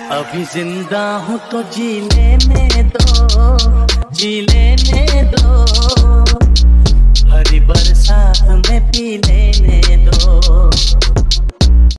अभी जिंदा हूँ तो जी लेने दो, जी लेने दो, हरी बरसात में पी ले